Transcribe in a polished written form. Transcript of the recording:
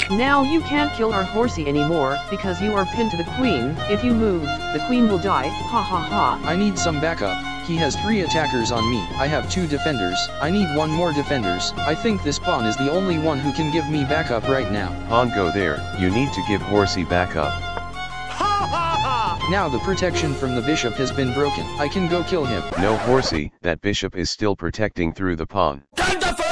Now you can't kill our Horsey anymore, because you are pinned to the queen. If you move, the queen will die, ha ha ha. I need some backup. He has 3 attackers on me. I have 2 defenders. I need 1 more defenders. I think this pawn is the only one who can give me backup right now. Pawn go there, you need to give Horsey backup. Now the protection from the bishop has been broken. I can go kill him. No Horsey, that bishop is still protecting through the pawn. Time to